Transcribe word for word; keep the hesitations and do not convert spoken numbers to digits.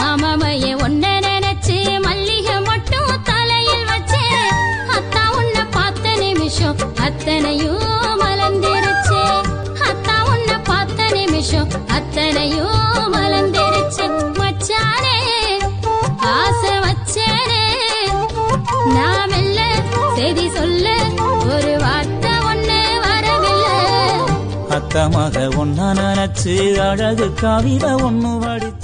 மாமாவைய ஒன்ன நினைச்சு மல்லிகை மட்டும் தலையில் வச்சே அத்தா உன்னை பார்த்த நிமிஷம் அத்தனையும் மலர்ந்திருச்சே அத்தா உன்னை பார்த்த நிமிஷம் அத்தனையும் மலர்ந்திருச்சு மச்சானே ஆசை வச்சேனே நான் மெல்ல செய்தி சொல்ல ஒரு வார்த்தை ஒண்ணு வரவில்லை அத்தமாக ஒன்னா நினைச்சு அழகு காவிர ஒண்ணு வடிச்சு